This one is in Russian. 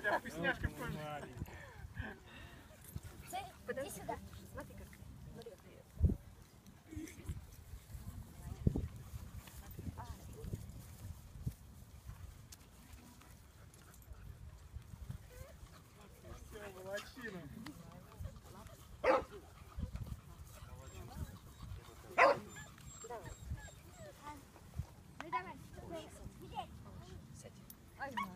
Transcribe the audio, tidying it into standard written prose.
тебя вкусняшка в коже. Подойди сюда. Смотри как. Смотри как. Все, молодчина. Давай. Ну давай. Сядь. Ай,